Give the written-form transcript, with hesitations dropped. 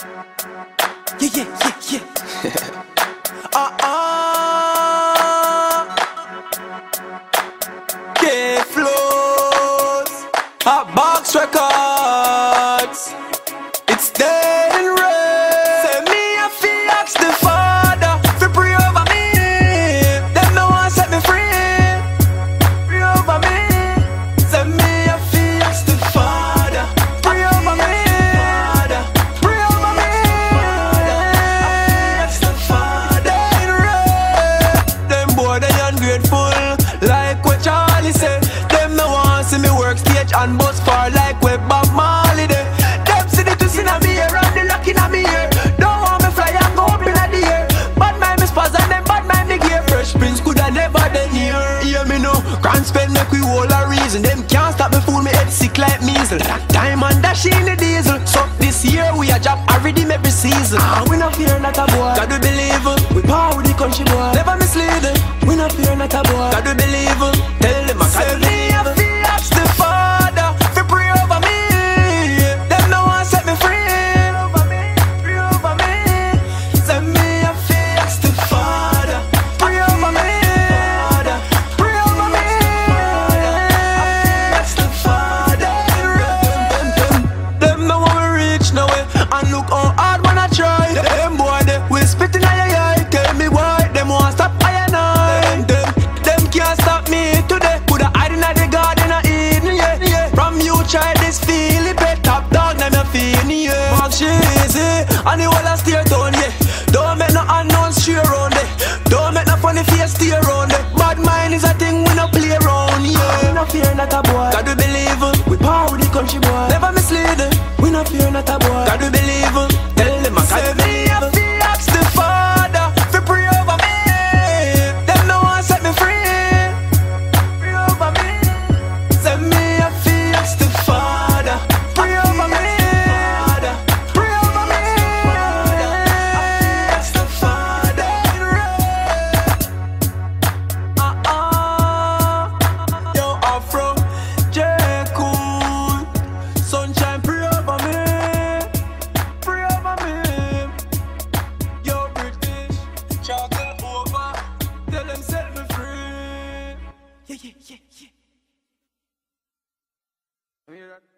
Yeah. K-Flows, Hot Box Records. It's Dane Ray. Say me a fi ask the Father fi pray over me. Them no want set me free. Pray over me. Say me a fi ask the Father. Pray over me. Pray over me. Ask the Father. Dane Ray. Them boy they ungrateful, like what Charlie say. Them no want see me work stage and bus far like where Bob Marley dey. Inna me ear and the lock inna me ear. Don't want me fly and go up inna the air. Badmind me spaz and them badmind me gear. Fresh Prince coulda never done here. Hear me now, grand spell make we all a reason. Them can't stop me fool me head sick like measles. Time and dash in the diesel. So this year we a job a Riddim every season. We not fear not a boy. God we believe. We power with the country boy. Never mislead. We not fear not a boy. God we believe. Tell them I can't believe. Ask the Father fi pray over me. Them no want set me free. And the whole a steer down, yeah. Don't make no unknown steer around there. Don't make no funny face steer around there. Bad mind is a thing we no play around, yeah. We no fear not a boy. God we believe. We power with the country boy. Never mislead. We no fear not a boy. God we believe. Tell them I can't believe. Ask the Father fi pray over me. Them no want set me free. Pray over me. Send me a fee. Ask the Father. Pray over me. Yeah.